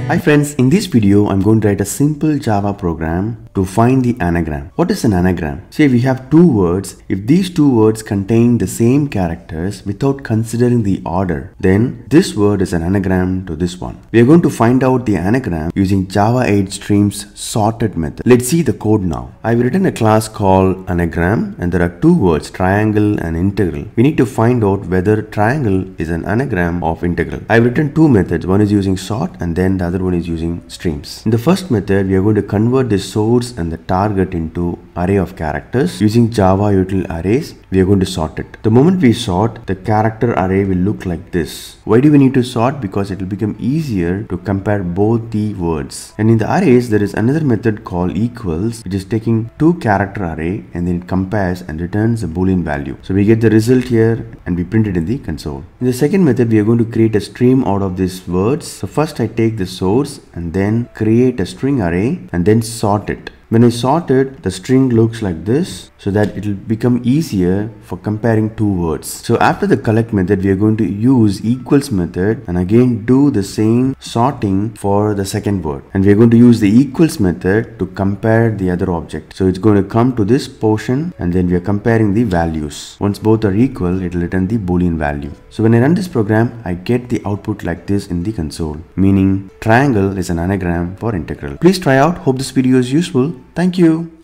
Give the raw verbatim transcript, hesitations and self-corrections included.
Hi friends, in this video I'm going to write a simple Java program to find the anagram. What is an anagram? Say we have two words. If these two words contain the same characters without considering the order, then this word is an anagram to this one. We are going to find out the anagram using Java eight Streams sorted method. Let's see the code now. I've written a class called anagram and there are two words, triangle and integral. We need to find out whether triangle is an anagram of integral. I've written two methods. One is using sort and then the other one is using streams. In the first method, we are going to convert the source and the target into array of characters. Using Java util arrays, we are going to sort it. The moment we sort, the character array will look like this. Why do we need to sort? Because it will become easier to compare both the words. And in the arrays, there is another method called equals, which is taking two character array and then it compares and returns a boolean value. So we get the result here and we print it in the console. In the second method, we are going to create a stream out of these words. So first I take the source and then create a string array and then sort it. When I sort it, the string looks like this so that it will become easier for comparing two words. So after the collect method, we are going to use equals method and again do the same sorting for the second word. And we are going to use the equals method to compare the other object. So it's going to come to this portion and then we are comparing the values. Once both are equal, it will return the boolean value. So when I run this program, I get the output like this in the console, meaning triangle is an anagram for integral. Please try out. Hope this video is useful. Thank you.